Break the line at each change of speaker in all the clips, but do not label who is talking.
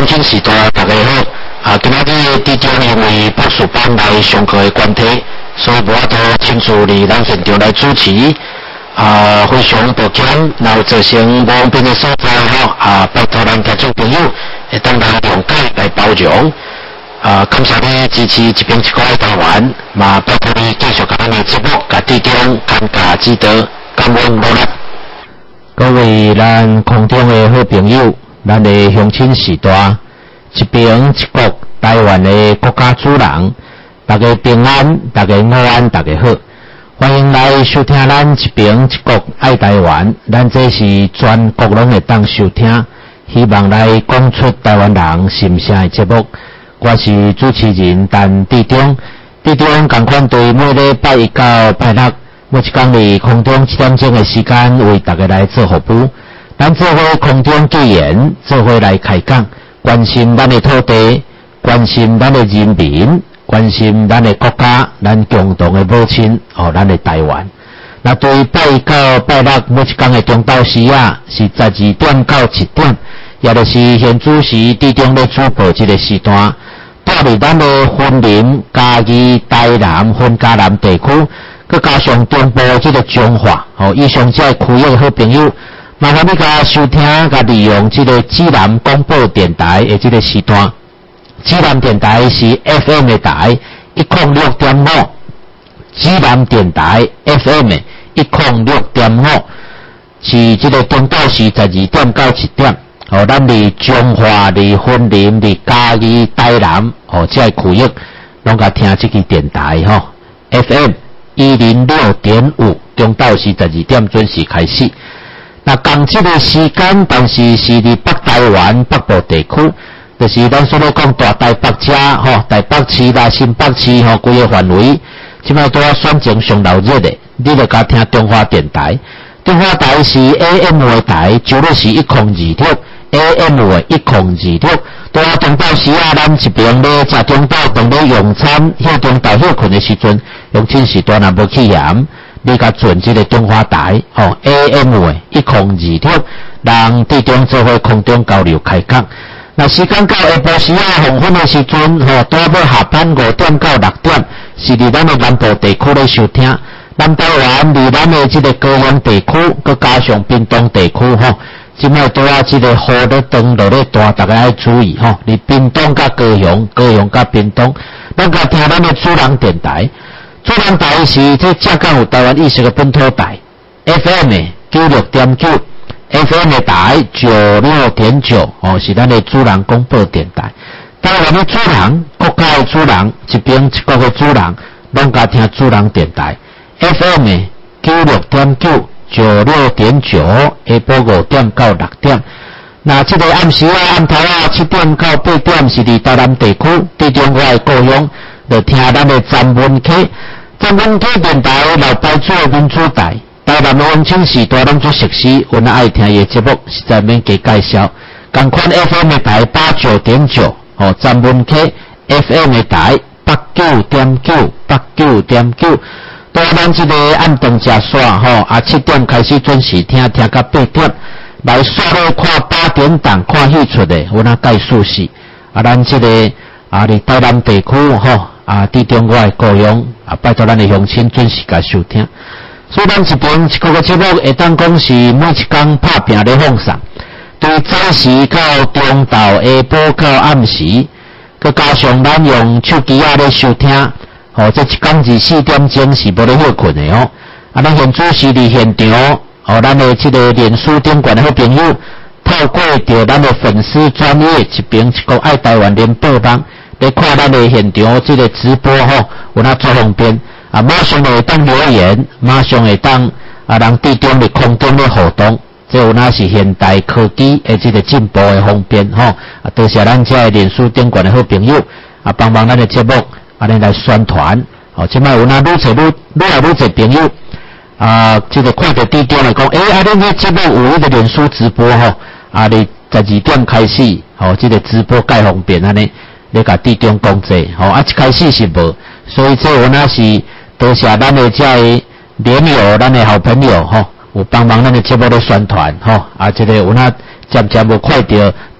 乡亲时代大家好，今仔日地中因为博士班来上课的关系，所以无法度亲自伫咱现场来主持，非常抱歉，然后造成无方便的所在拜托咱听众朋友会当来谅解来包容。感谢你支持一边一个爱台湾，嘛拜托你继续甲咱的节目，甲地中参加指导，感恩努力。各位咱空中的好朋友，咱的乡亲时代，一边一国台湾的国家主人，大家平安，大家午安，大家好，欢迎来收听咱一边一国爱台湾，咱这是全国拢会当收听，希望来讲出台湾人心声的节目。我是主持人陈地中，地中同款对每礼拜一到拜六，每一天伫空中7点钟的时间为大家来做服务。咱做伙空中结缘，做伙来开讲，关心咱的土地，关心咱的人民，关心咱的国家，咱共同的母亲咱的台湾。那对拜一到拜六每一天的中昼时是12点到7点，也就是现主时地中咧主播这个时段。带入咱的云林、嘉义、台南、分嘉南地区，佮加上中部这个彰化，以上这区域的好朋友，麻烦你甲收听，甲利用这个指南广播电台的这个时段。指南电台是 FM 的台106.5，指南电台 FM 106.5是这个中昼时12点到7点。咱伫彰化、伫云林、伫嘉义、台南，这个区域，拢甲听这个电台FM 106.5，中昼时12点准时开始。那讲这个时间，但是是伫北台湾北部地区，就是咱所咧讲大台北遮台北市啦、新北市规个范围，即摆拄选情上闹热的，你著甲听中华电台。中华台是 AM 的台，周日是102AM 的102，到中昼时咱一边咧食中昼，当咧用餐，休中昼休困的时阵，用亲时段也无去嫌，你甲转这个中华台AM 的102，让地中做伙空中交流开讲。那时间到下晡时黄昏的时阵，拄要下班5点到6点，是伫咱的南部地区咧收听。南台湾离咱的这个高雄地区，佮加上屏东地区即摆拄这个雨咧长落咧大，大家要注意你屏东甲高雄，高雄甲屏东，咱甲听咱的主人电台，主人台是这正港有台湾意识的本土台 ，FM 96.9 ，FM 的台96.9是咱的主人广播电台。台湾的主人，国家的主人，一边一国的主人，拢甲听主人电台。FM 96.9 96.9，下晡5点到6点。那这个暗时暗头7点到8点是伫台南地区，地中海的故乡，就听咱的詹文溪。詹文溪电台老牌主的民主台，台南的温馨时代拢做熟悉，阮爱听伊的节目，实在免加介绍。同款 FM 的台89.9，詹文溪 FM 的台89.9 89.9。到咱这个按灯食煞7点开始准时听到8点，来煞咧看8点档看戏出的，阮介绍是咱这个伫台南地区地中海的故乡拜托咱的乡亲准时甲收听。所以咱一边一个节目会当讲是每一天拍拼咧放送，对早时到中昼下晡到暗时，佮加上咱用手机咧收听。这一天24点钟是无咧休困的咱现主是伫现场咱的这个脸书顶管的好朋友，透过着咱的粉丝专页一边一个爱台湾联播网来看咱的现场这个直播有那做方便马上会当留言，马上会当让地中的空中的互动，这有那是现代科技的这个进步的方便多谢咱这脸书顶管的好朋友帮忙咱的节目。咱来宣传，即摆有那愈来愈侪朋友这个看到地中来讲，恁这节目有迄个脸书直播你12点开始这个直播介方便安尼，你甲地中讲者一开始是无，所以这有那是多谢咱的这个连友，咱的好朋友有帮忙咱的节目的宣传这个有那渐渐有看到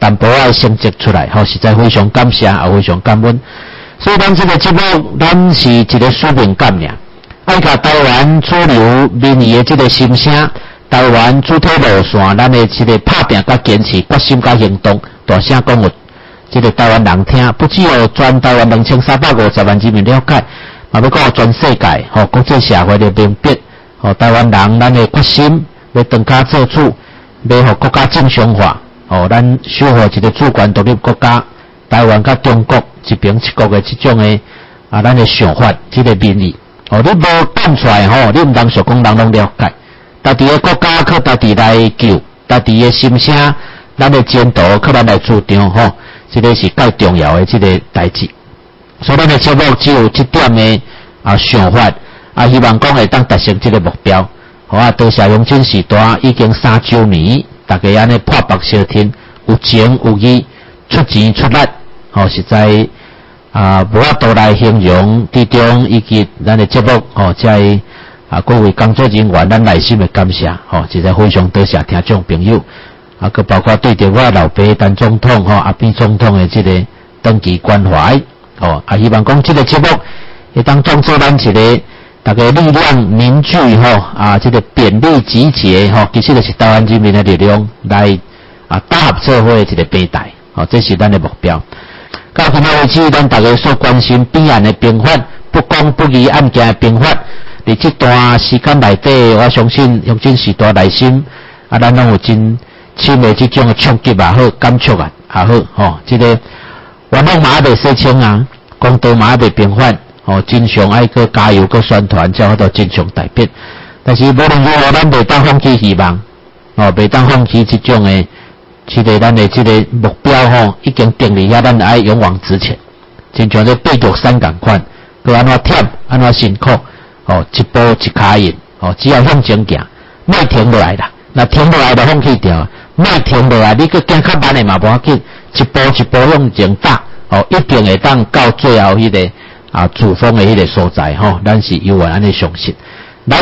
淡薄仔成绩出来，实在非常感谢，也非常感恩。所以咱这个节目，咱是一个使命感尔，爱甲台湾主流民意的这个心声，台湾主体路线，咱的这个拍拼甲坚持、决心甲行动，大声讲有这个台湾人听，不只有全台湾2350万人民了解，嘛要讲全世界，国际社会的明白，台湾人咱的决心要当家做主，要互国家正常化，咱守护一个主权独立国家，台湾甲中国一边一国的这种的咱的想法，这个民意，你无讲出来，你唔当想讲人拢了解，家己的国家靠家己来救，家己的心声，咱的前途靠咱来主张，这个是介重要的这个代志。所以咱的节目只有这点的想法，希望讲会当达成这个目标。多谢永庆时代已经3周年，大家安尼破腹相挺，有情有义，出钱出力，实在无法度来形容之中，以及咱的节目在各位工作人员咱内心的感谢，实在非常多谢听众朋友，佮包括对着我老爸陈总统阿扁总统的这个长期关怀，希望讲这个节目会当当做咱一个大家力量凝聚这个便利集结其实就是台湾人民的力量来打合社会的一个平台，这是咱的目标。到今仔为止，咱大家所关心彼岸的平反、不公不义案件的平反，在这段时间内底，我相信用真时代内心咱拢有真深的这种的冲击也好，感触也好，这个冤枉嘛未洗清啊，公道嘛未平反。真常爱去加油、去宣传，才好到真常代表。但是无论如何，咱袂当放弃希望，袂当放弃这种的，这个咱的这个目标已经定立下，咱爱勇往直前。真像这八脚山同款，佮安怎忝，安怎辛苦，一步一脚印，只要向前行，莫停落来啦。那停落来就放弃掉，莫停落来，你佮行较慢的嘛无要紧，一步一步向前踏，一定会当到最后迄个。主峰的迄个所在咱是有安尼相信。来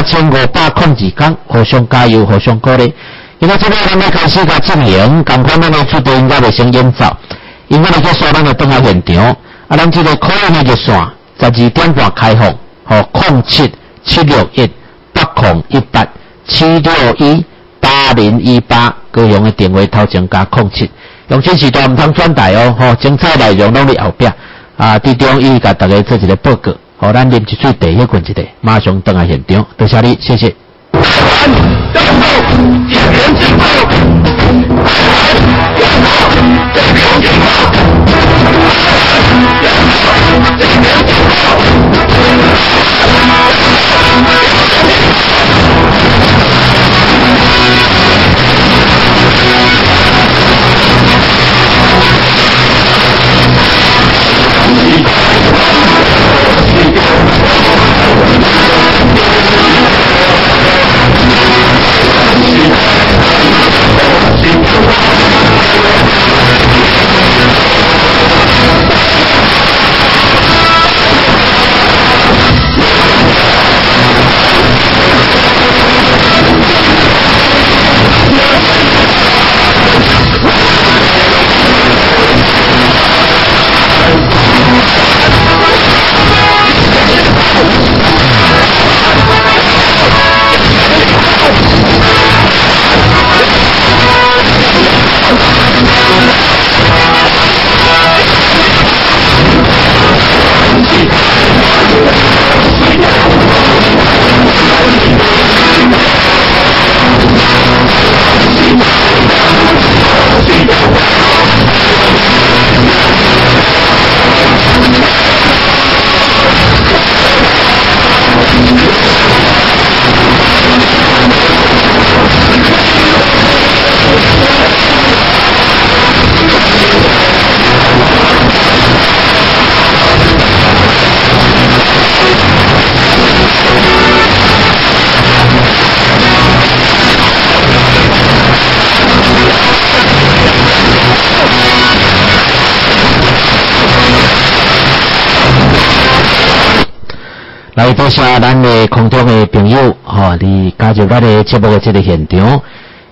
3502天，互相加油，互相鼓励。因为这个咱要开始甲进行，共款咱的出队应该会先演奏，因为咱去说咱的登下现场，咱这个可以热线12点半开放，07-761-8018，761-8018，各用的电话头前加07，用这时段唔通转台精彩内容拢伫后壁。伫中伊甲大家做一个报告，互咱啉一嘴茶休困一下，马上登来现场，多谢你，谢谢。来，多谢咱的空中的朋友，你加入咱的节目的这个现场。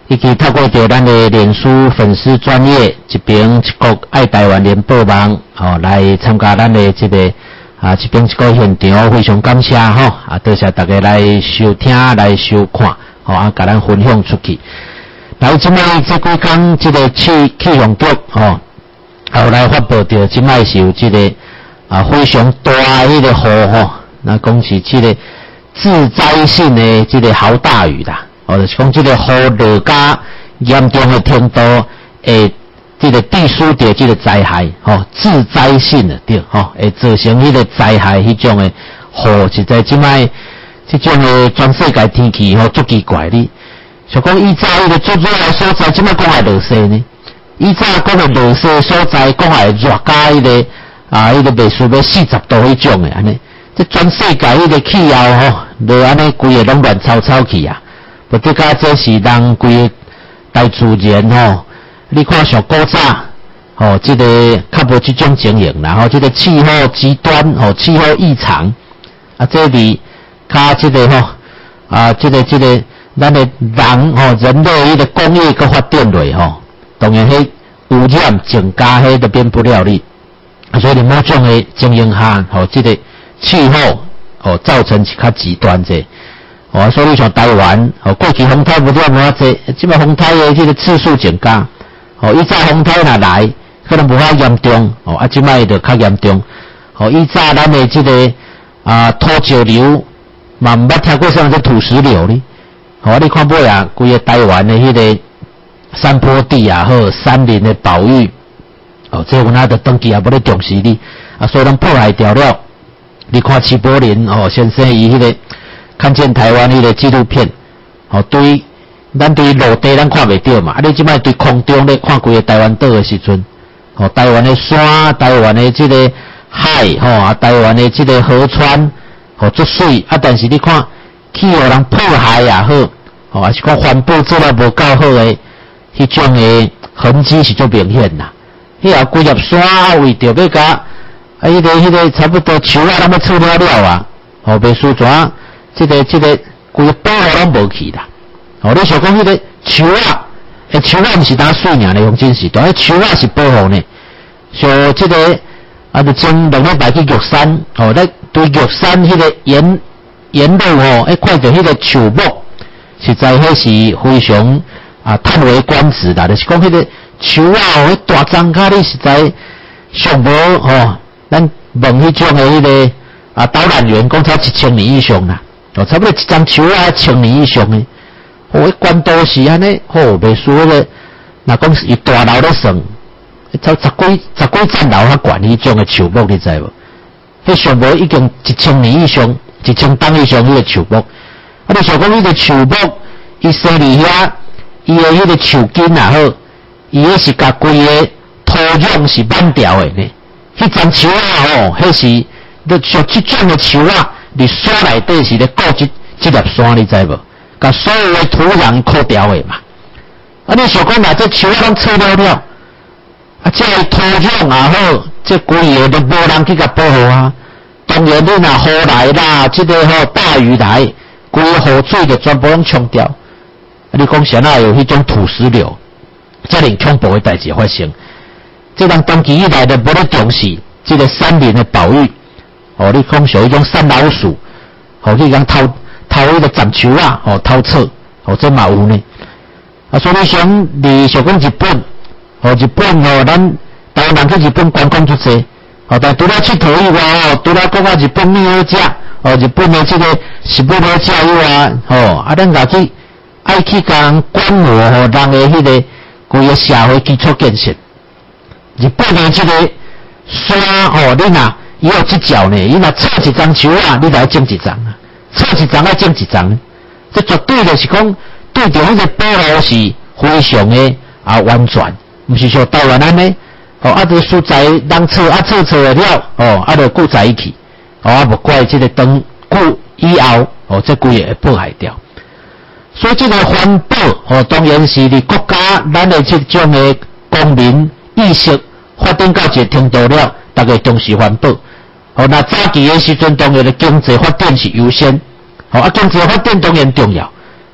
以及透过着咱的脸书粉丝专页一边一个爱台湾联播网来参加咱的这个这边一个现场，非常感谢多谢大家来收听来收看甲咱分享出去。然后即摆这几天这个气象局后来发布着即摆是有这个非常大迄个雨那讲是这个致灾性的这个豪大雨啦。就是讲这个雨落甲严重的程度，这个必须着这个灾害，致灾性的对，会造成迄个灾害迄种的雨，实在即摆这种的全世界天气足奇怪的。像讲以前迄个最热的所在，即摆讲会落雪呢？以前讲会落雪所在，讲会热甲迄个迄个袂输要40度迄种的安尼。这全世界迄个气候落安尼规个拢乱糟糟去啊！不得讲这是人规个大自然你看上古早这个较无这种情形啦这个气候极端气候异常这里较这个这个咱的人人类迄个工业个发展落当然迄污染增加迄都变不了哩所以某种的情形下这个气候造成是较极端者。所以像台湾过去风台不了偌济，即摆风台的这个次数增加。以前风台若来，可能无遐严重，即摆就较严重。以前咱的这个土石流，嘛毋捌听过啥物土石流哩。你看尾规个台湾的迄个山坡地山林的保育，这有哪着登记也无咧重视哩，所以拢破坏掉了。你看齐柏林先生伊迄个。看见台湾迄个纪录片，对，咱对陆地咱看袂到嘛，你即摆对空中咧看规个台湾岛的时阵，台湾的山、台湾的这个海，台湾的这个河川，足水但是你看气候人破坏也好，还是讲环保做得无够好的，迄种的痕迹是足明显啦。迄后规粒山为着要甲迄个差不多树咱要出了啊，袂输怎？这个规个保护拢无去啦。你想讲迄个树毋是当水尔咧，用真是，但迄树是保护呢。像这个就前2礼拜去玉山，咧对玉山迄个沿路看着迄个树木，实在迄是非常叹为观止啦。就是讲迄个树迄大樟卡哩实在上无咱问迄种的迄个导览员讲才1000年以上啦。差不多一张树1000年以上的，迄关都是安尼，袂输迄个，若讲是伊大楼咧算，才十几层楼较悬迄种的树木，你知无？迄上无已经1000年以上，1000担以上迄个树木。你想讲迄个树木，伊生伫遐，伊的迄个树根也好，伊迄是甲规个土壤是挽掉的呢。迄张树迄是，你像这种的树伫山内底是咧顾这粒山，你知无？甲所有的土壤扣掉的嘛。你想讲若这树拢错了，这个土壤也好，这规个都无人去甲保护啊。当然你若雨来啦，这个大雨来，规个雨水就全部拢冲掉。你讲谁哪有迄种土石流，遮尔恐怖的代志发生？这人长期以来都无咧重视这个山林的保育。你讲像迄种山老鼠，去讲偷迄个杂树偷册，这嘛有呢。所以你想讲日本，日本咱台湾人去日本观光足济，但除了佚佗以外，除了讲日本物好食，日本的这个食物好食以外，咱家去爱去讲观摩人的迄个规个社会基础建设。日本的这个山你若伊有这脚呢，伊若插一张树你就要种一张啊，插一张要种一张，这绝对就是讲对着迄个保护是非常的完全，毋是像台湾安尼，这所在人错的了，就顾在一起，无怪这个长久以后，这规个会破坏掉。所以这个环保，当然是伫国家咱的这种的公民意识发展到一个程度了，大家重视环保。那早期的时阵，当然的经济发展是优先，经济发展当然重要，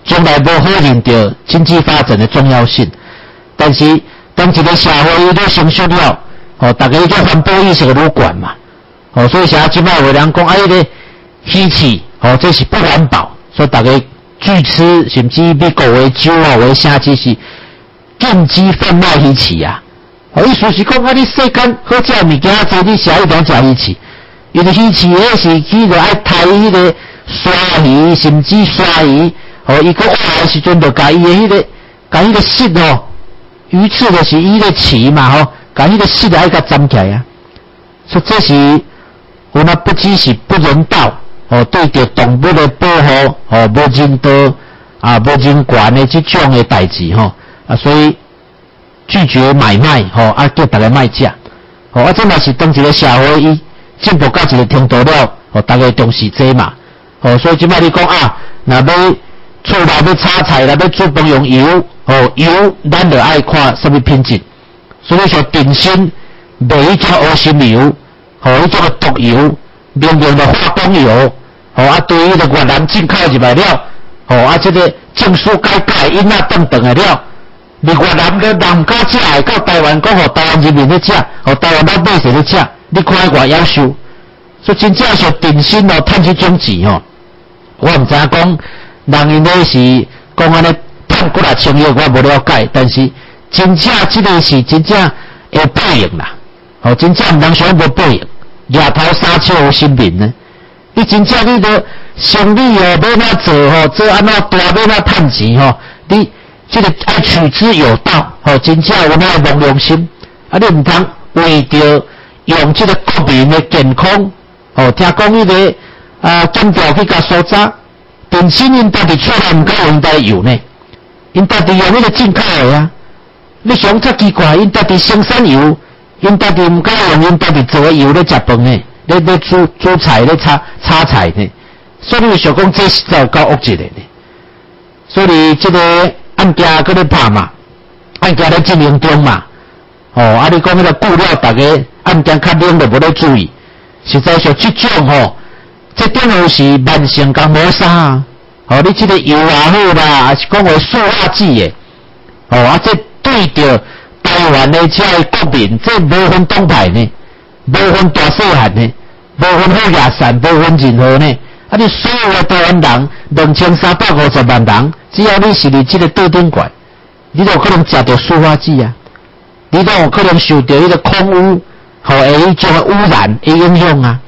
将来无好认到经济发展的重要性。但是当一个社会伊都成熟了，大家叫环保意识愈悬嘛，所以现在即摆有人讲迄个稀奇，这是不环保，所以大家拒吃，甚至美国为酒为啥子是禁止贩卖稀奇啊。意思是讲你世间好食物件多，你食一定食稀奇。因为稀奇迄是去着爱杀迄个鲨鱼，甚至鲨鱼，伊个活的时阵就甲伊的迄个，甲迄个虱鱼刺就是伊个鳍嘛甲迄个虱爱甲粘起来啊。所以这是有那不只是不人道对着动物的保护无人道无人权的这种的代志所以拒绝买卖叫大家卖食这嘛是当一个社会伊进步到一个程度了大家重视这嘛所以即摆你讲若要厝内要炒菜啦，要煮饭用油油咱就爱看什么品质，所以说定心卖迄种乌心油迄种毒油，明明的化工油对于的越南进口入来了这个证书改因等的了，你越南的人家食的到台湾讲台湾人民咧食台湾老百姓咧食，你看偌夭寿，所以真正是定心趁这种钱我唔知影讲人因咧是讲安尼赚几啊千亿，我无了解，但是真正这个是真正会报应啦真正唔通想无报应，额头杀手有性命呢。你真正你都生意要哪做做安怎大要哪赚钱你这个爱取之有道真正有那个良心你唔通为着用这个国民的健康听讲迄个检调去甲所查，电信因到底出来唔够因在有呢？因到底用迄个进口的啊？你想则奇怪，因到底生产油，因到底唔够用，因到底做个油咧食饭呢？咧煮菜咧炒菜呢？所以你想讲这实在有够恶质的呢。所以这个案件搁咧拍嘛，案件咧进行中嘛，你讲迄个顾了大家案件较冷就无咧注意，实在上这种这点有是慢性甲磨砂啊！你这个油也好啦，也是讲为塑化剂的，这对着台湾的这些国民，这无分党派呢，无分大细汉呢，无分好野善，无分任何呢。你所有的台湾人2350万人，只要你是这个桌顶怪，你都有可能食到塑化剂啊！你都有可能受到迄个空污迄种污染的影响啊！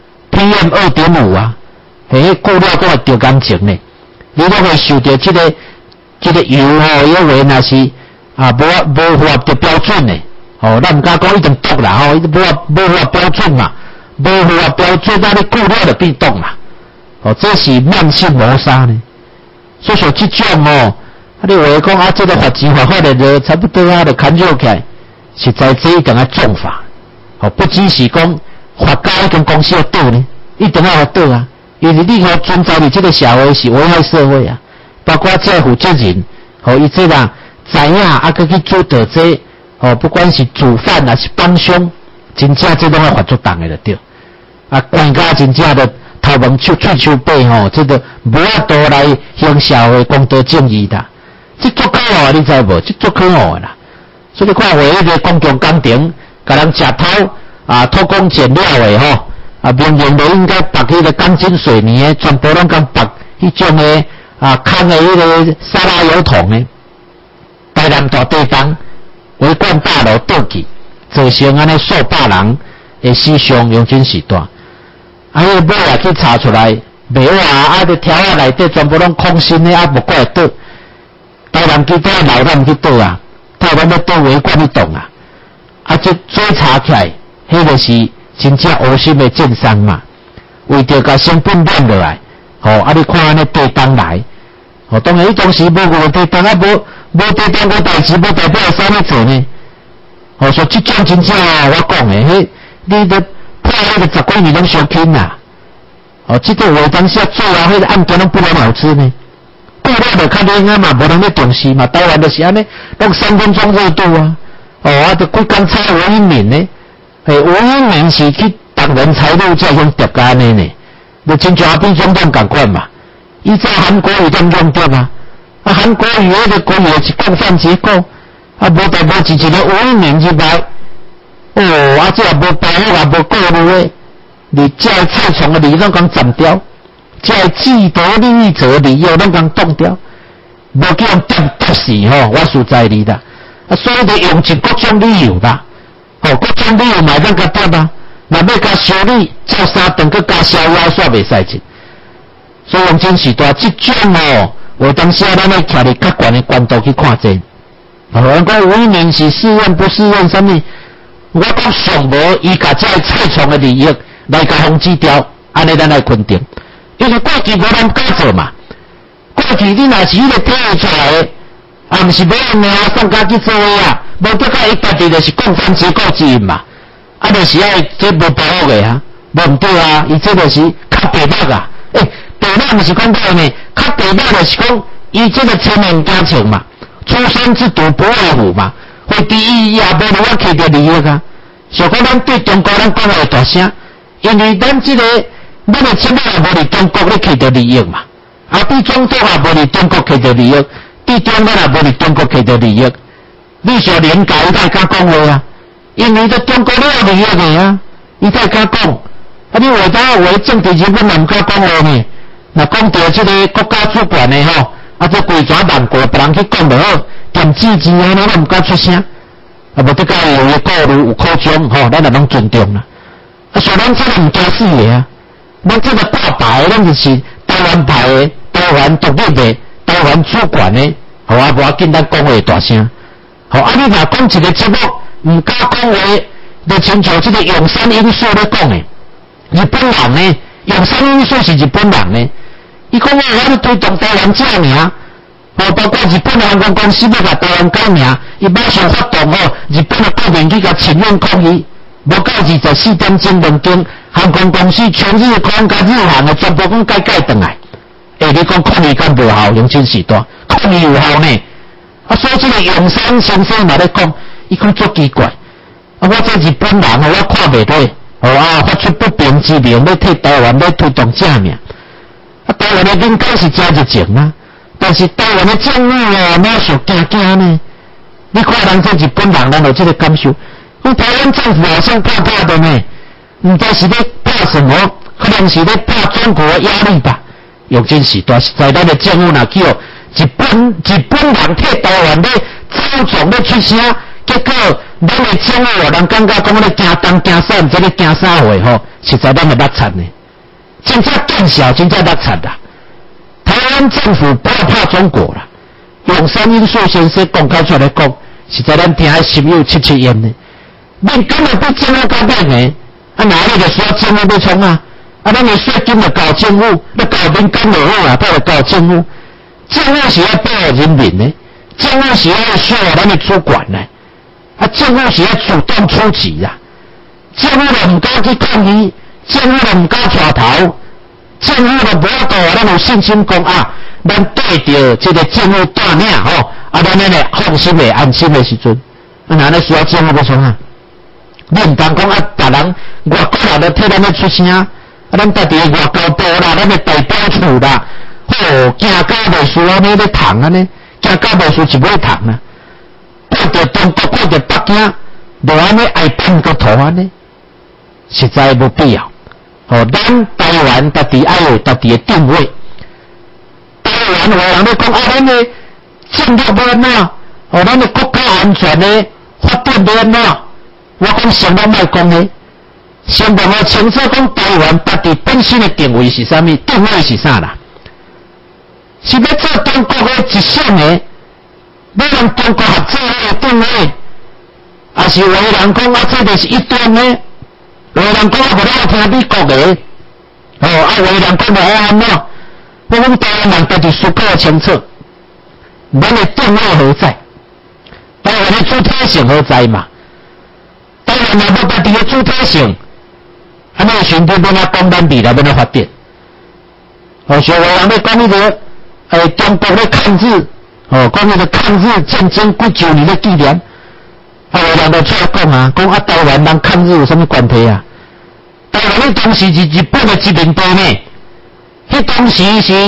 PM2.5 啊，过了还会得感情呢。你都会受到这个油因为那是无符合的标准呢。咱唔敢讲一定毒啦，无符合标准嘛，无符合标准，你过了就变毒嘛。这是慢性磨砂呢。所以说这种你话讲这个罚钱罚法的差不多就砍肉起来，实在这一定要重罚。不只是讲。法家跟公司要斗呢，一定要斗啊！因为你存在你这个社会是危害社会啊，包括这负责人，伊这人知影搁去做到这，不管是主犯还是帮凶，真正这拢要罚足重的就对。官家真正的头毛手喙手背这个无法度来行社会公道正义的，这足可恶你知无？这足可恶啦！所以你看为迄个公共工程，甲人食偷。偷工减料的明明就应该绑迄个钢筋水泥的，全部拢讲绑迄种的空的迄个沙拉油桶的，台南大地方围观大楼倒去，造成安尼数百人的死伤，用真是大。迄个尾也去查出来，袂话个条仔内底全部拢空心的，无怪倒。台南其他老人去倒啊，台湾要倒围观去动啊，这追查起来。迄个是真正恶心的奸商嘛，为着甲成本揽落来，你看安尼地当来，当然伊当时无个地当无地当个代志，无代表啥物做呢？所以这种真正我讲的，你的判迄个10几年拢伤轻啦，这个话当时做迄个案件拢不能好吃呢，过了就较冷啊嘛，无人咧重视嘛，台湾就是安尼，拢3分钟热度啊，就几工差有一年呢。有一年是去当人才路才用叠加呢，就亲像阿扁总统同款嘛。伊在韩国有种用着啊， 韩国瑜迄个国语是共犯结构，无代无志一个5年之外，这也无白也无过路诶，你这蔡崇的利拢讲斩掉，这既得利益者利益拢讲冻掉，无叫人跌死我实在你啦，所以就用尽各种理由啦，各种理由嘛咱甲跌啦，若要甲修理，照3顿去加逍遥煞袂使进，所以用真时代即种有当时咱要徛伫较悬的关度去看这，人讲5年是试验不试验什么？我讲上无伊甲这蔡崇的利益来甲封止掉，安尼咱来肯定，因为过去无人敢做嘛。过去你若是迄个体育出来的，毋是要名送家去做的啊，无得甲伊家己就是共产结构之一嘛，就是爱这无保护的啊，无毋对啊，伊这就是较白目啊，白目毋是讲歹呢，较白目就是讲伊这个前面加强嘛，出生之犊不畏虎嘛，会第一也无如我摕着利益啊，想讲咱对中国咱讲话大声，因为咱这个咱的前面也无伫中国咧摕着利益嘛。对中国也无伫中国摕到利益，对中国也无伫中国摕到利益。你想连解伊才敢讲话啊？因为在中国咧有利益的啊，伊才敢讲。你为着政治人物嘛毋敢讲话呢？若讲到这个国家主权的这规全万国别人去讲就好，点支持安尼都毋敢出声，无得甲有的顾虑有口中咱也拢尊重啦。像咱这个毋惊死的啊，咱这个大牌咱就是台湾派的。台湾独立的、台湾主权的，无要紧，咱讲话大声。你若讲一个节目毋敢讲话，就亲像这个永山英树咧讲的，日本人呢，永山英树是日本人呢，伊讲我推动台湾正名，包括日本航空公司要甲台湾改名，伊马上发动日本的国民去甲请愿抗议，无到24点钟2间航空公司全日空甲日航的全部讲改转来。你讲抗议敢无效？用真时代抗议有效呢？所以这个永山先生嘛咧讲，伊讲足奇怪。我这日本人我看袂落，发出不平之名，要替台湾要推动正名。台湾的民间是真热情啊，但是台湾的政府哪想惊呢？你看人这日本人，咱有这个感受。讲台湾政府好像怕的呢，毋知是咧怕什么？可能是咧怕中国的压力吧。用真时代实在咱的政府若叫日本人替台湾咧操纵咧出声，结果咱的政府人感觉讲咧惊东惊西，毋知咧惊啥货实在咱会落惨呢，真正见笑，真正落惨啦。台湾政府不要怕中国啦，永山英树先生公开出来讲，实在咱听心有戚戚焉呢。民间的对政府改变呢，哪里就需要政府要冲啊？咱的税金就交政府，要交民间就好他就交政府。政府是要保护人民的，政府是要守护咱的主权的，政府是要主动出击啦。政府就唔敢去抗议，政府就唔敢带头，政府就无法度咱有信心讲咱对着这个政府带领咱咧放心的、安心的时阵，哪咧需要政府要冲啊？你唔当讲别人外国人都替咱咧出声。咱家己的外交部啦，咱的代表处啦，惊到袂输安尼咧谈安尼，惊到袂输一尾谈啊！看着中国，看着北京，就安尼爱喷个头安尼，实在无必要。咱台湾家己爱有家己的定位。台湾有人咧讲咱的政策要安怎？咱的国家安全的发展要安怎？我讲先咱莫讲咧。先让我清楚讲台湾家己本身的定位是啥物？定位是啥啦？是要做中国的一省的，要让中国合作的定位，还是有的人讲这就是一端的，有的人讲无爱听美国的，有的人讲无爱安怎？我讲台湾人家己思考清楚，咱的定位何在？台湾的主体性何在嘛？台湾人无家己的主体性。尼顺便要讲咱未来要发展，像有人咧讲迄个中国咧抗日，讲迄个抗日战争90年的纪念，有人就出来讲讲台湾人抗日有啥物关系啊？台湾迄当时是日本的殖民地呢，迄当时是迄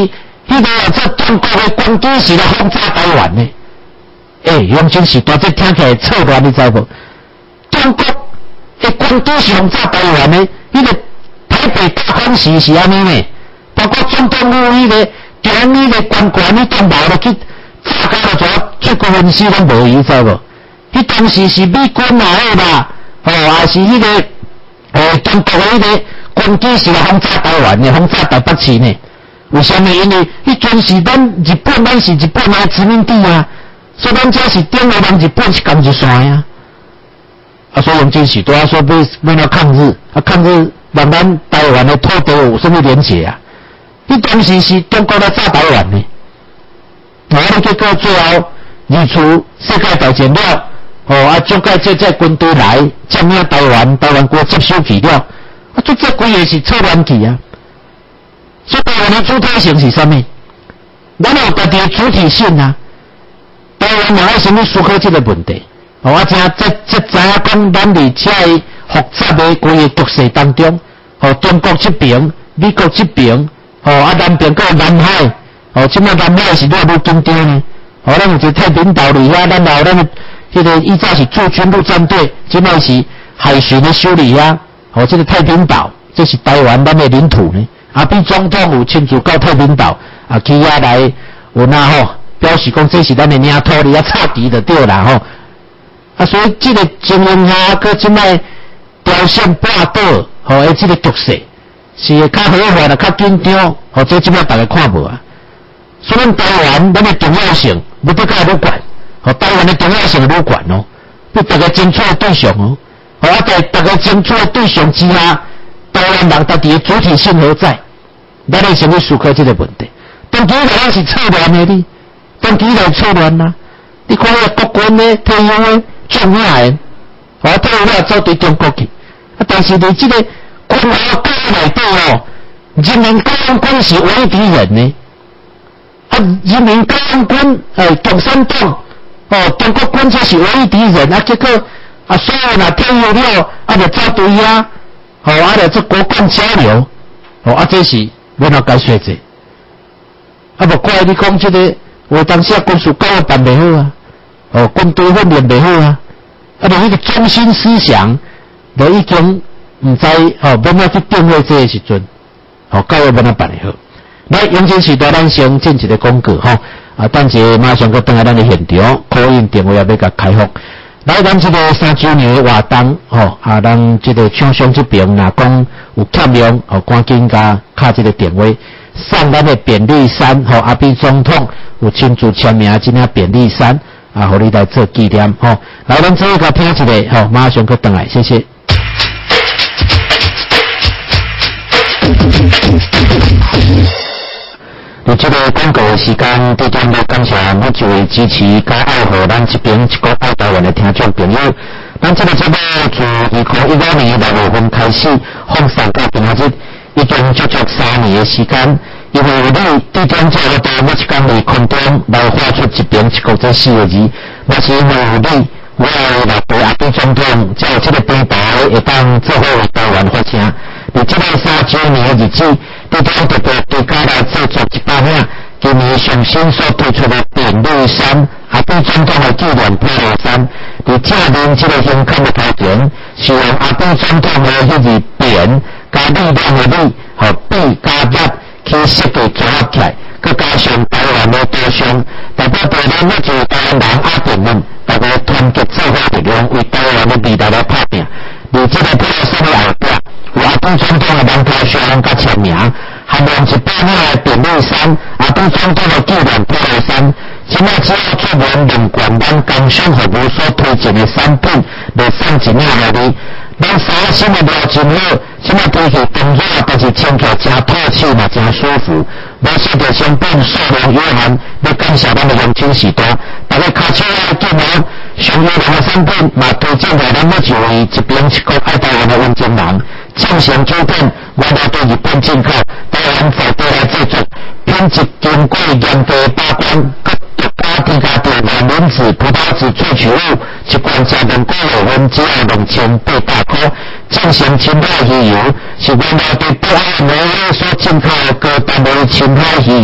迄个这中国的军机是来轰炸台湾的。用真时代这听起来错乱，你知无？中国的军机是轰炸台湾的，迄个台北大空袭是安尼呢？包括总统府迄个中央迄个官员，你都无落去炸到了最高分尸拢无伊，知无？迄当时是美军来的啦，也是迄个中国的迄个军机是来轰炸台湾的，轰炸台北市呢？为什么？因为迄阵是咱日本，咱是日本的殖民地啊，所以咱这是顶下人日本是同一线呀。所以用真时代说要来抗日，抗日让咱台湾的土地有什么连结啊？迄当时是中国来炸台湾的，结果最后二次世界大战了，蒋介石这军队来占领台湾，台湾国接收去了，这规个是错乱去啊！所以台湾的主体性是啥物？咱有家己的主体性啊！台湾人爱先去思考这个问题。我知影知影讲，咱伫这复杂的规个局势当中，中国这边、美国这边，南边搁有南海，即摆南海是愈来愈紧张呢。咱有一个太平岛伫遐，咱有咱迄个以前是驻军陆战队，即摆是海巡的修理啊。这个太平岛，这是台湾咱的领土呢。阿扁总统有亲自到太平岛去遐来有表示讲这是咱的领土，你插旗就对啦所以这个情形下，搁即摆朝鲜半岛这个局势是较好化啦，较紧张，这即摆大家看无啊。所以台湾咱的重要性，要得甲愈悬，台湾的重要性愈悬要大家争取的对象在大家争取的对象之下。台湾人家己的主体性何在？咱要先去思考这个问题。长期来是错乱的哩，长期来错乱啦。你看那个国军呢，退休的壮下的，退休了走对中国去。但是你这个军校教内底人民解放军是唯一敌人呢。人民解放军共产党中国军才是唯一敌人结果所有人退休了就走对啊。就这国共交流，这是要哪解说者？无怪你讲这个，我当时军事教育办袂好啊，军队训练袂好啊，连迄个中心思想都已经唔知要怎去定位这个时阵，教育要哪办会好？来，永贞时代咱先进一个广告等者马上搁转来咱的现场，可用电话也要甲开放。来，咱这个3周年的活动，咱这个厂商这边若讲有欠用，赶紧甲敲这个电话，送咱的便利衫，阿扁总统有亲自签名这领便利衫，互你来做纪念，来，咱这个听一个，马上去转来，谢谢。伫这个广告的时间，在这要感谢每一位支持甲爱护咱这边一个爱台湾的听众朋友。咱这个节目自2015年6月份开始放送到今日，已经足足3年的时间。因为你在这节目中每一天的空中来发出一遍一个这4个字，那是因为有你，我来对阿扁总统才有这个平台会当做好为台湾发声。伫这个3周年的日子，在这特别对家来制作100领今年上新所推出的便利衫，阿扁总统的纪念便利衫。伫正面这个胸口的头前，是用阿扁总统的迄字扁加力量的力，笔加笔去设计组合起来，佮加上台湾的图像，代表台湾每一个台湾人阿扁们，大家团结做好力量，为台湾的未来来打拼。伫这个便利衫的后壁，有阿扁总统的人头像甲签名，还用100领的便利衫，阿扁总统的纪念便利衫。现在只要出门领管咱工商服务所推荐的产品，来送1领互你。咱衫新的料真好，现在推起动作，但是穿起来真透气嘛，真舒服。咱现在商品数量有限，要感谢咱的永清时代，大家卡手要紧上优良的产品嘛，推荐给咱每一位一边一个爱台湾的温情人。正常酒店，我来对日本进口，台湾在地来制作，品质经过严格把关，各家添加的卵磷脂、葡萄籽萃取物，一罐加2个月份，只要2800块。正常青海鱼油是原来对北海美所进口的高单位青海鱼油，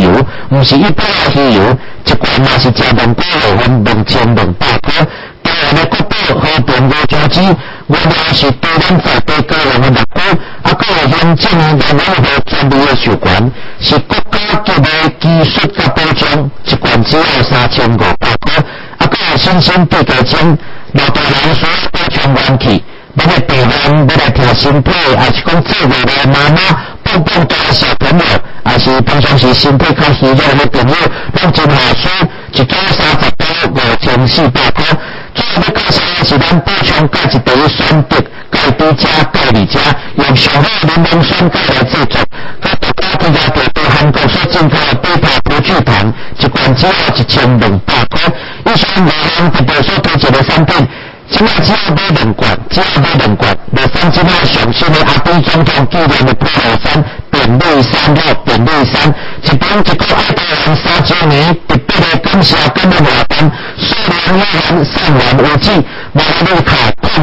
毋是一般的鱼油，一罐嘛是食2个月份2200块。台湾的国宝和平五种子，原来是对咱在地个人的目标，还有现今年台湾和专利的授权，是国家级的技术甲保障，一罐只要3500块。还有新鲜地界精，老大人所补充元气，要来病人要来调身体，还是讲做月的妈妈、蹦蹦大小朋友，还是平常时身体较虚弱的朋友，拢真下水，一组30包5400块。最后要介绍的是咱补充钙质第一选择钙 B 加、钙2加，用上好柠檬酸钙来制作。佮独家添加到韩国所进口的贝塔葡聚糖，一罐只要1200块。以上内容特别所推荐的产品，只要买2罐，来3即卖上新的阿扁总统纪念的披头衫、便利衫便利衫，一本一个爱台湾3周年特别的感谢感恩活动，数量有限，善良无止，网络卡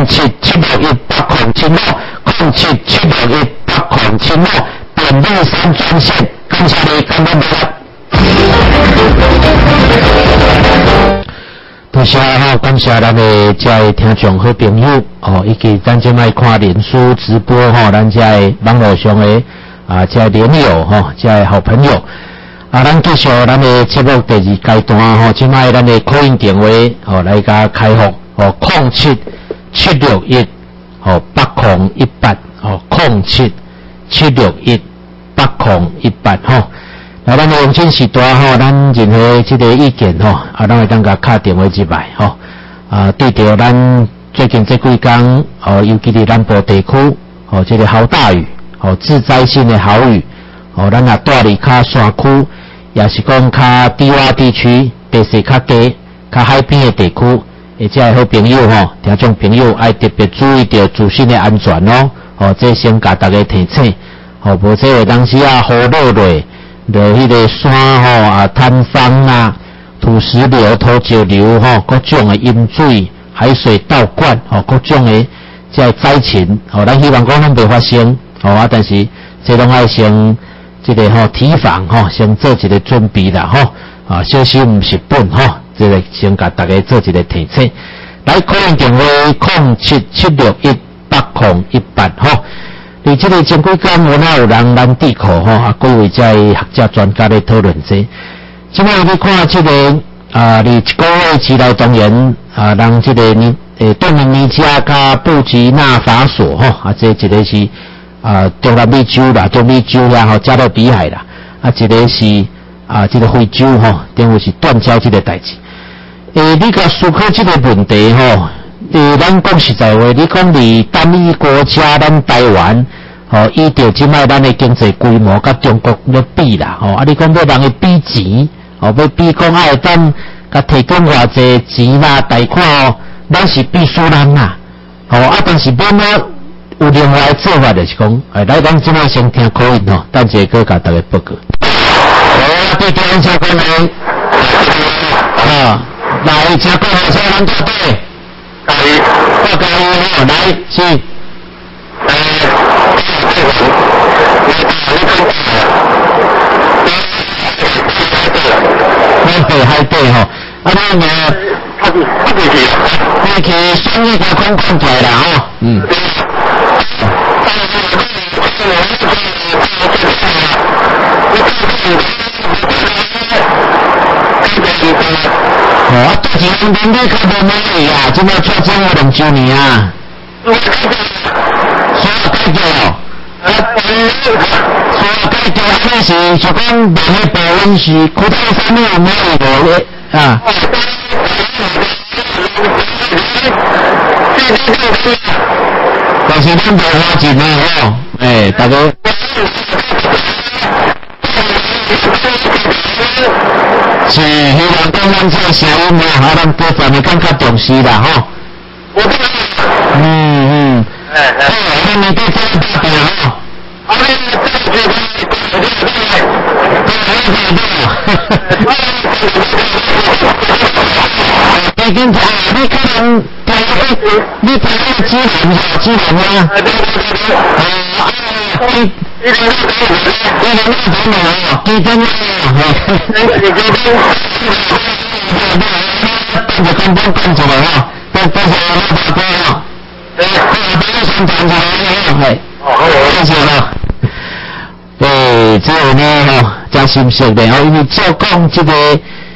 0776180607761806便利衫专线，感谢你，感恩你。多谢吼，感谢咱的遮的听众好朋友哦，以及咱即摆看脸书直播吼，咱遮的网络上的遮的连友吼，遮的好朋友咱继续咱的节目第2阶段吼，即摆咱的call in电话哦来甲开放哦，07-761-8018哦，07-761-8018吼。来，咱的用钱时段吼，咱任何这个意见吼，咱会当甲敲电话入来吼。对着咱最近这几天尤其是南部地区这个豪大雨致灾性的豪雨咱也住伫较山区，也是讲较低洼地区、地势较低、较海边的地区，而且好朋友听众朋友爱特别注意到自身的安全这先甲大家提醒无这个当时雨落落迄个山坍方土石流、土石流各种的淹水、海水倒灌各种的这灾情咱希望讲咱袂发生但是这拢爱先这个提防先做一个准备啦小心毋是本这个先甲大家做一个提醒。来call in电话07-761-8018伫这个前几天有人咱地库几位在学者专家咧讨论这。现在你看这个伫一个月之内当然让这个顿尼加加布吉纳法索这一个是中南美洲啦、中美洲啦加勒比海啦一个是这个非洲等于是断交这个代志。你甲思考这个问题咱讲实在话，你讲伫单一国家，咱台湾依照即摆咱的经济规模甲中国要比啦你讲要人去比钱要比讲会当甲提供偌济钱啦贷款咱是必须咱啦但是咱有另外的做法，就是讲来咱即摆先听口音等一个甲大家报告。对电小讲来来，请各位小人到队。报告来是海底那去生意个空看出来啦之前年底较无买去现在出征2周年所以改掉那是就讲买迄部分是古代产品买去但是咱无花钱大家是希望讲咱这个声音咱各方面更较重视啦你们对这个大病你可能你台湾支援啊这个呢真心实的因为照讲这个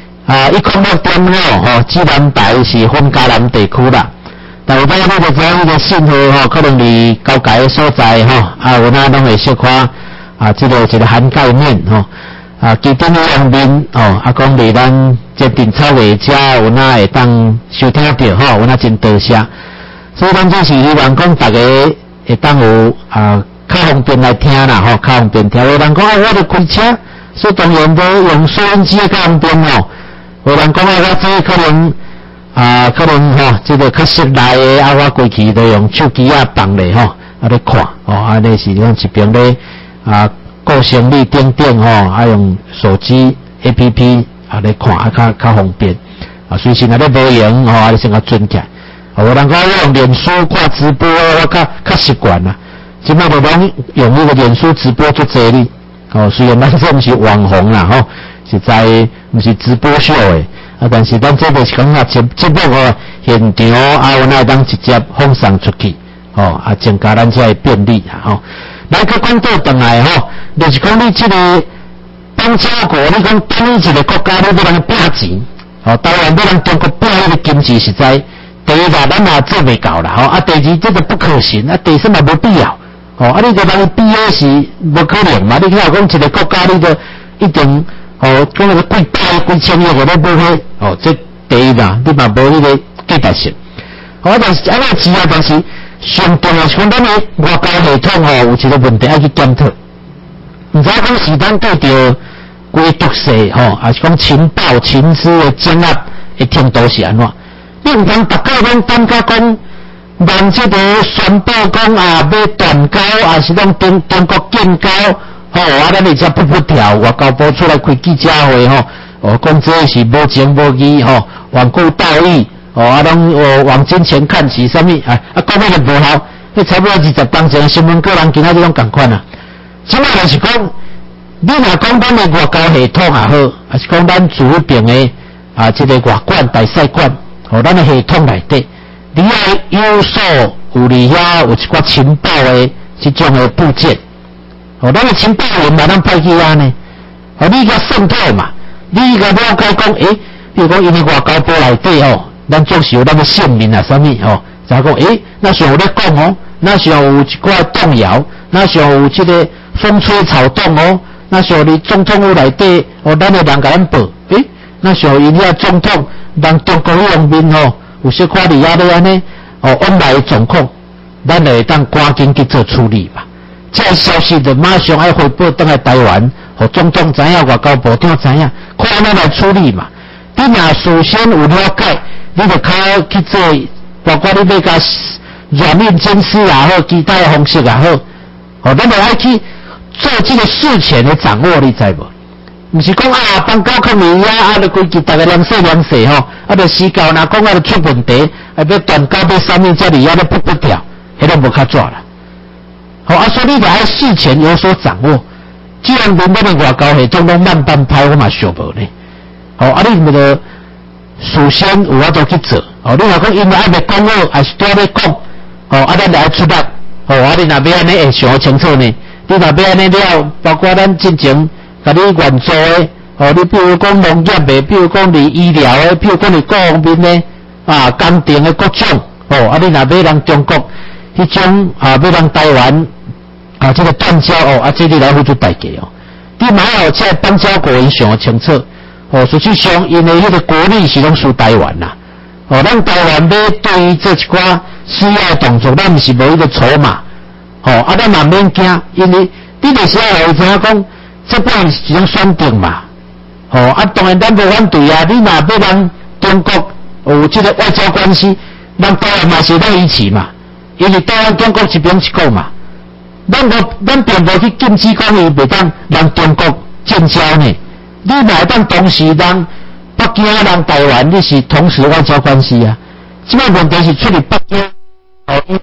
106.6指南台是分嘉南地区啦。但有当你就知影迄个信号可能离高界的所在有哪拢会小可这个一个涵盖面基顶方面讲离咱这电草的遮有哪会当收听到有哪真多谢。所以咱就是希望讲大家会当有较方便来听啦较方便听。有人讲我咧开车，所以当然都用收音机较方便有人讲我这可能可能这个较室内的我过去都用手机放咧咧看安尼是用一边咧顾生理等等用手机 APP 咧看较方便随时若咧无闲你先甲转起来。有人讲我用脸书看直播我较习惯啦。即摆就拢用那个脸书直播做这里虽然咱这不是网红啦实在不是直播秀的但是咱这个是讲节目现场有哪当直接放送出去增加咱这个便利来个讲倒转来就是讲你这个邦交国，你讲单一个国家你要人拼钱当然要人中国拼那个经济实在第一个咱也做袂到啦第二这个不可行第三也无必要你个人比的是无可能嘛？你看讲一个国家，你就一定讲那个几百几千亿个都无去这第一啦，你嘛无那个计达性但是安尼只但是上重要是讲咱的外交系统有一个问题要去检讨。唔知讲是咱对着规局势还是讲情报情资的掌握的程度是安怎？你唔通大家拢感觉讲。咱这个宣布讲要断交是讲中国建交咱会才不跳外交部出来开记者会讲这是无情无义罔顾道义拢往金钱看齐什么讲那个无效那差不多20当前新闻个人今仔日拢同款啦。即摆就是讲你若讲咱的外交系统也好还是讲咱自边的这个外管大使馆咱的系统内底你要有所有里遐有一寡情报的这种的部件咱的情报员嘛咱派去呢你甲渗透嘛你甲了解讲比如讲因为外交部内底咱总是有咱的姓名什么才讲那像有咧讲那像有一寡动摇那像有这个风吹草动那像你总统府内底咱的人甲咱报那像因遐总统人中国方面有些看你咧安尼往来的状况咱就会当赶紧去做处理吧。这消息就马上要回报回来台湾让总统知影外交部长知影看咱来处理嘛。你若事先有了解你就较去做包括你要甲软硬兼施也好其他的方式也好咱就要去做这个事前的掌握你知无不是讲邦交可能就规矩大家两说就时到若讲就出问题要断交要啥物这里咧不跳迄都无较抓啦所以你就要事前有所掌握。既然咱的外交系统都慢半拍我嘛想无呢你就事先有法度去做你若讲因为还没讲好还是在咧讲咱就要出力你若要安尼会想清楚呢你若要安尼了包括咱进前甲你援助的你比如讲农业的比如讲你医疗的比如讲你各方面的工程的各种你若要让中国迄种要让台湾这个断交这你来付出代价你嘛要这邦交国因想清楚实际上因为迄个国力是拢输台湾啦咱台湾要对于这一寡需要的动作咱毋是无迄个筹码咱嘛免惊因为你就是要知影讲这本是一种选定嘛当然咱无反对你若要让中国有这个外交关系咱台湾嘛是在一起嘛因为台湾中国一边一国嘛咱并无去禁止讲伊袂当让中国建交呢你若会当同时让北京让台湾你是同时外交关系即摆问题是出于北京无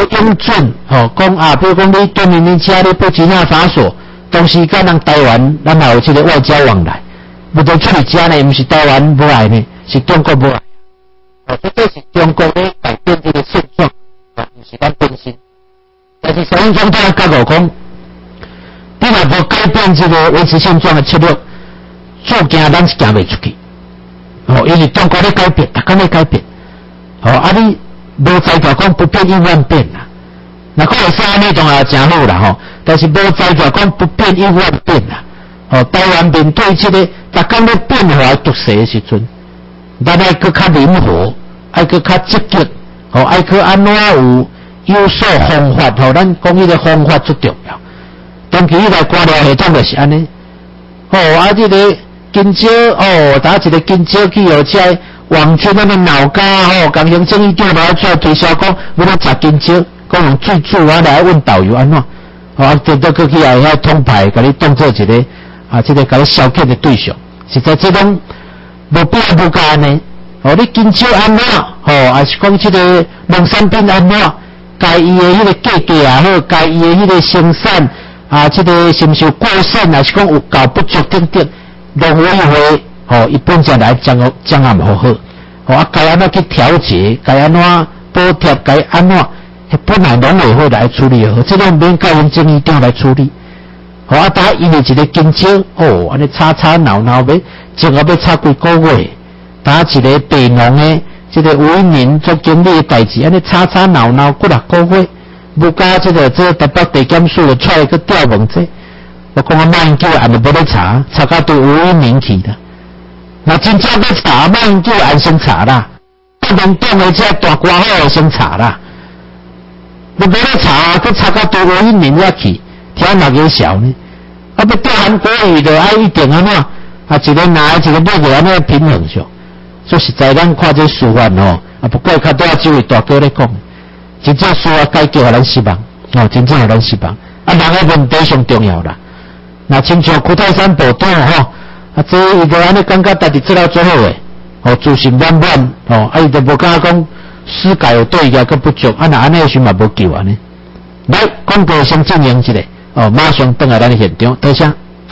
用准讲啊，比如讲你对面你家你不吉那法所，同时跟人台湾，咱也有这个外交往来，不得出去家呢，不是台湾不来呢，是中国不来。这是中国咧改变这个现状，不是咱本身。但是首先都要教我讲，你若无改变这个维持现状的策略，做行咱是行袂出去。因为中国咧改变，大家咧改变。你无在条讲不变应万变啦。那可能是安尼当然真好啦但是无在条讲不变应万变啦。台湾面对这个大家咧变化的毒势的时阵，咱爱搁较灵活，爱搁较积极，爱搁安怎有所方法，咱讲迄个方法最重要。长期以来官僚系统就是安尼。这个金蕉打一个金蕉去这王军那个闹家讲行政一定来出来推销讲，要来食金蕉，讲用水煮来问导游安怎？对到过去也遐通牌，甲你当做一个这个甲你消遣的对象，实在这种无必要无干呢。你金蕉安怎？还是讲这个农产品安怎？该伊的迄个价格也好，该伊的迄个生产这个是毋是有过剩，还是讲有够不足等等，农委会伊本身来掌握好好，该安怎去调节，该安怎补贴，该安怎，本来农委会来处理好，这种免交行政院长来处理。大因为一个金蕉安尼吵闹要，前后要吵几个月，打一个北农的这个有一年做经理的代志，安尼吵闹几6个月，不加这个台北地检署出来去调问这，我讲马英九也无咧查到对有一年去的。那真正要查，马英九按先查啦，民党的这大官好先查啦，你无咧查，去查到对有一年才去，听哪个笑呢？要调韩国瑜的爱一点安怎？一个拿一个落去安尼平衡上。说实在，咱看这司法不过较多这位大哥咧讲，真正司法改革互咱失望，真正互咱失望。人的问题上重要啦。那亲像屈泰山部长这伊就安尼感觉家己做了最好诶，自信满满，伊就无敢讲司改有对伊个不足，那安尼时嘛无救安尼。来，广告先进行一下，马上转来咱的现场，多谢。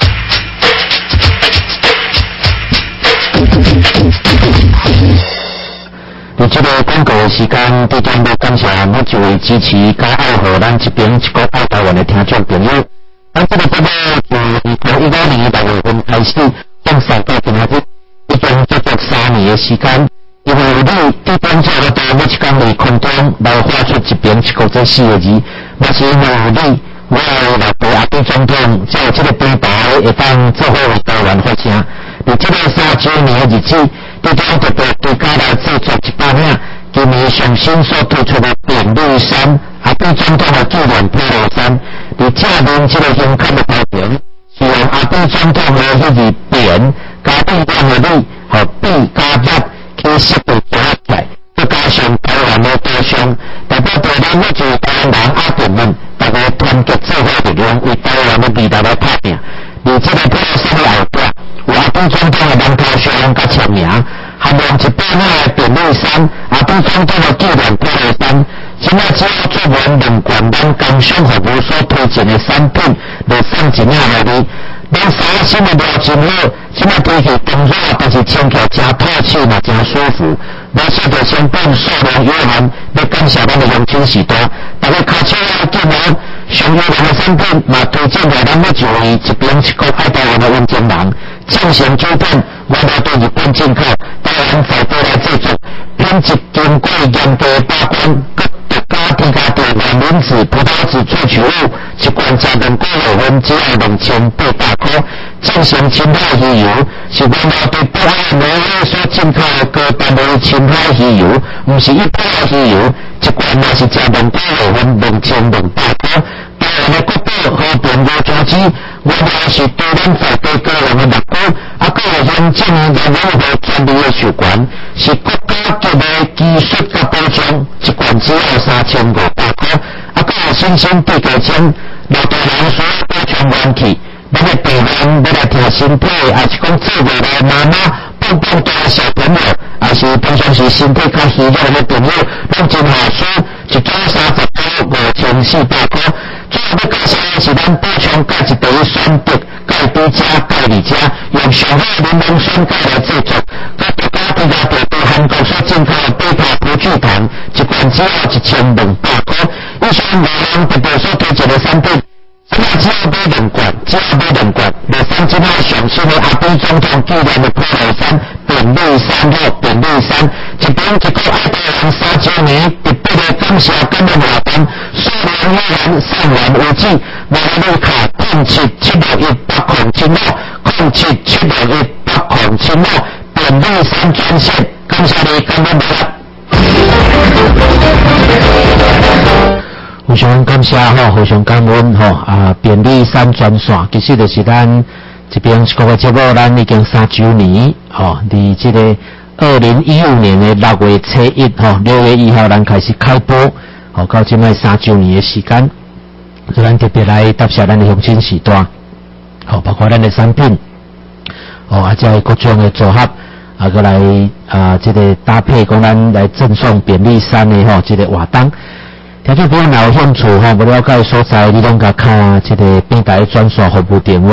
在这个广告的时间，在这要感谢每一位支持加爱护咱这边一个爱台湾的听众朋友。咱这个节目从2015年6月份开始放送到今仔日，已经足足3年的时间。因为你在当初的每一天在空中来发出一遍一个这4个字，那是因为你我的老爸阿扁总统才有这个平台会当做好为台湾发声。在这个3周年的日子，在这特别对家来制作一百领今年上新所推出的便利衫，阿扁总统的纪念披露衫，在正面这个胸口的头屏是用阿扁总统的迄字扁加地方的里和笔加笔去设计组合起来，再加上台湾的多项，代表对咱每一位台湾人阿扁们，大家团结做好力量，为台湾的未来来打拼。而这个披露衫的后壁，有阿扁总统的人头像甲签名，含用100领的便利衫，阿扁总统的纪念披露衫。现在只要做完2罐咱工商服务所推荐的产品，就送1领给你。咱3新的料真好，现在提起动作，但是穿起来真透气嘛，真舒服。咱说着先办数量有限，要感谢咱的乡亲时代，大家开车要记得。上优良的产品嘛，推荐给咱每一位一边一个爱台湾的温情人。正常酒店，我来对日本进口，台湾在地来制作，品质经过严格把关，各独家添加的卵磷脂、葡萄籽萃取物，一罐加2个月份只要2800块。正常青海鱼油是我们对北海挪威所进口的高单位青海鱼油，不是一般的鱼油，一罐也是加2个月份2200块。台湾的国宝和平无专机，我们是对咱在地个人的目标，还有乡镇的任何专利的授权，是国家级的技术甲保障，一罐只要3500块，还有新鲜地沟签，老大人所有保障元气。要来病人，要来听身体，还是讲做未来妈妈、蹦蹦大小朋友，还是平常时身体较虚弱的朋友，拢真下书，一组39，5 1400块。最后要介绍的是咱补充价一第一选择，介低价介二价，用上好柠檬酸钙来制作，甲独家低价地对韩国所进口的贝塔葡聚糖，一罐只要1200块。以上内容特别所推荐的产品。只要买2罐，只要买2罐，第三今仔上新的阿扁总统纪念的普洱山便利山药便利山，一瓶一个爱台湾3周年，特别的感谢感恩老板，数量依然善良无忌，马路卡07718076，07718076，便利山专线，感谢你，感恩大家。非常感谢吼，非常感恩吼便利山专线，其实就是咱这边一个节目，咱已经3周年吼，离这个2015年的6月7日吼，6月1号咱开始开播，吼到现在3周年的时间，所以咱特别来答谢咱的乡亲时段，吼包括咱的产品，吼再各种的组合，过来这个搭配，讲咱来赠送便利山的吼这个活动。听众朋友若有兴趣吼，无了解所在，你拢甲敲这个平台专线服务电话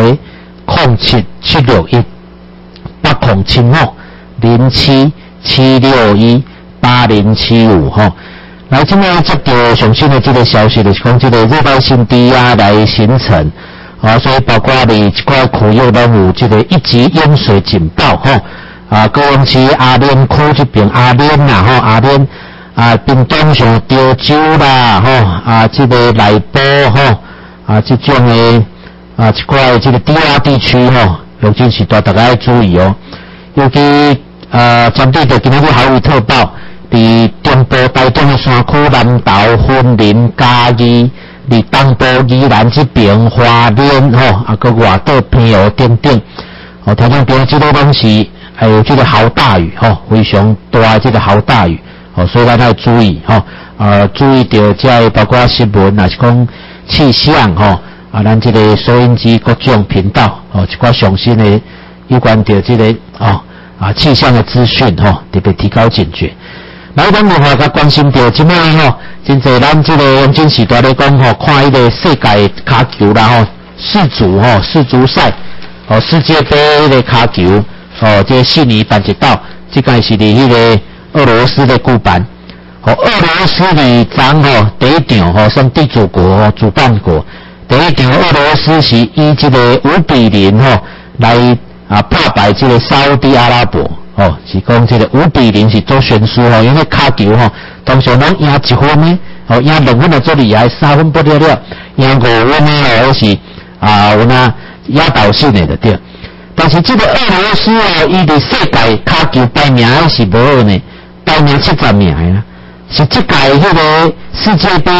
07761077618075吼。来，今仔接到上新的这个消息，就是讲这个热带性低压来形成，所以包括你一块区域拢有这个1级淹水警报吼，高雄市阿莲区这边阿莲啦吼，阿莲。屏东像潮州啦，吼这个内埔吼这种的一块这个低洼地区吼，尤其是大家要注意哦。尤其针对着今仔日豪雨特报，伫中部台中的山区、南投、云林、嘉义、伫东部宜兰这边、花莲吼个外岛、平湖等等，听众朋友这个拢是还有这个豪大雨吼，非常大这个豪大雨。所以咱要注意注意到这包括新闻，也是讲气象咱这个收音机各种频道一寡上新的有关到这个气象的资讯特别提高警觉。来，咱另外甲关心到即摆真侪咱这个永金时代咧讲看迄个世界骹球啦世足赛世界杯迄个骹球这悉尼办一道，这个是伫迄个俄罗斯的举办，俄罗斯里长第一场算地主国主办国，第一场俄罗斯是以这个5-0来破败这个沙烏地阿拉伯是讲这个5-0是做悬殊因为骹球通常拢赢1分呢赢2分就做厉害，3分不了了，赢5分呢还是有那压倒性的对。但是这个俄罗斯伊伫世界骹球排名是无好呢。排名70名啊，是这届迄个世界杯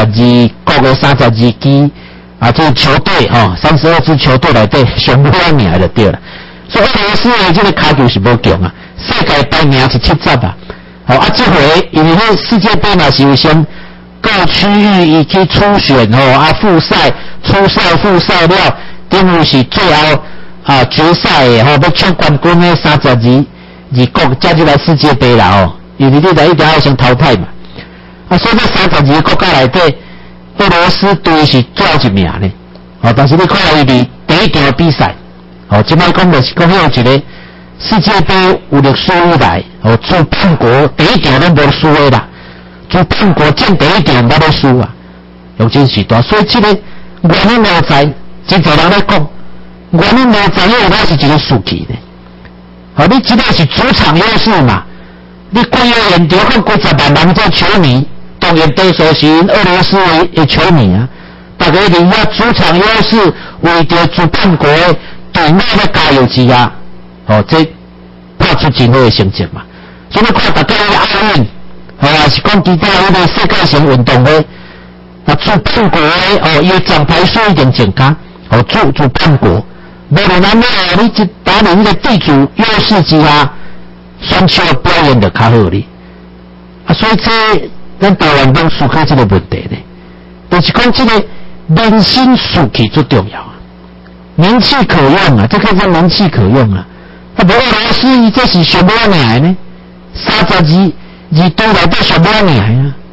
32国的32支这个球队32支球队内底上好名就对了。所以俄罗斯的这个骹球是无强啊，世界排名是70啊。这回因为迄世界杯嘛是有先各区域伊去初选复赛、初赛、复赛了，等于是最后决赛的要抢冠军的32国加入来世界杯啦因为你一定要先淘汰嘛。所以这32个国家内底，俄罗斯队是最后一名呢。但是你看伊伫第一场比赛，即摆讲就是讲有一个世界杯有历史以来，主办国第一场都无输的啦，主办国占第一场都输啊，有真是大。所以这个原因所在，真侪人咧讲，原因所在，因为它是一个输气呢。你这个是主场优势嘛？你规个现场看几十万人做球迷，当然多数是俄罗斯的球迷啊。大家利用主场优势，为着主办国的队内咧加油之啊，这拍出真好的成绩嘛。所以你看大家的奥运，是讲其他迄个世界性运动会，主办国的伊的奖牌数一定增加，主办国。无论咱你一打你的地主优势之下，选手的表现就较好哩。所以这咱台湾拢输开这个问题呢，就是讲这个民心士气最重要啊，名气可用啊，这个是名气可用啊。无俄罗斯伊这是上尾名呢，32队内底上尾名啊。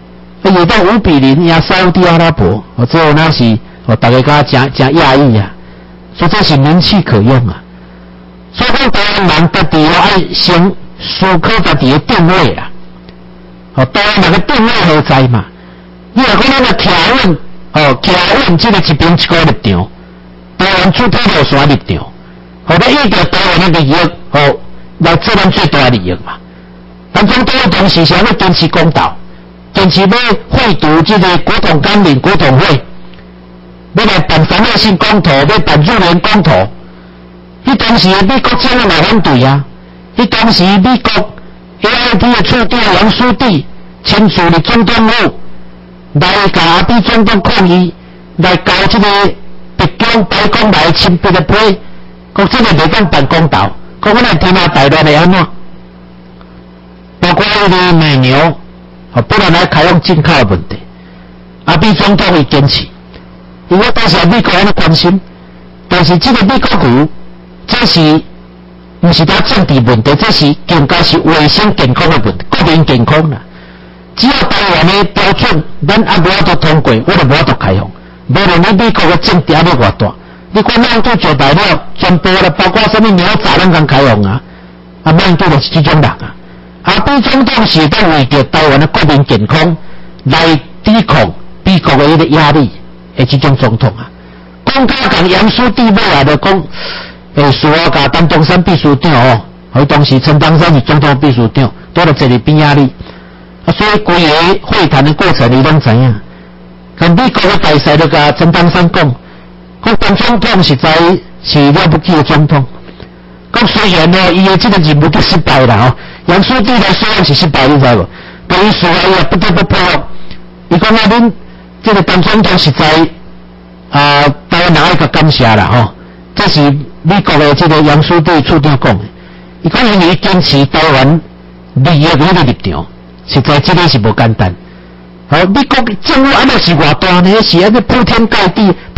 也到5-0赢沙烏地阿拉伯，最後那是大家感覺真訝異啊，所以這是名氣可用啊。所以講台灣人家己愛先思考家己的定位啦。台灣人嘅定位何在嘛？你若講咱個徛穩，徛穩這個一邊一個立場，台灣主體路線立場，你依照台灣嘅利益，來做咱最大的利益嘛。但總統同時是要堅持公道，堅持要廢除這個國統綱領、國統會，要來辦三亞性公投，要辦入聯公投。迄當時美國政府來反對啊！迄當時美國 AIT 的處長楊書記親自嚟總統府來甲阿扁總統抗議，來交這個白宮來親筆的批，講這個袂當辦公道，講我來聽下台灣會安怎？包括迄個美牛，不能來開放進口的問題，阿扁總統會堅持，因為當時美國人關心，但是這個美國股。這是不是他政治問題？這是更加是衛生健康的問題，國民健康啦。只要台灣的標準，咱也無法度通過，我就無法度開放。無論你美國的政治要偌大，你看咱都做大了，全部啦，包括什麼鳥雜咱敢開放啊？咱都就是這種人啊。阿扁總統是當為着台灣的國民健康來抵抗美國的迄個壓力的這種總統啊。講到講楊書記尾來就講。蘇澳甲陳東山秘書長佢當時陳東山是總統秘書長，多了坐喺邊仔裡，所以規個會談的過程你攏知影。跟美國嘅大使就甲陳東山講陳總統實在是了不起嘅總統。講雖然伊嘅這個任務都失敗啦，楊書記來雖然是失敗，你知無？但伊蘇澳也不得不配合。伊講恁這個陳總統實在台灣人愛甲感謝啦，這是美國的這個楊書記處長講的，伊講因為堅持台灣利益的那個立場，實在這個是無簡單。美國政府安尼是偌大呢？是安尼鋪天蓋地，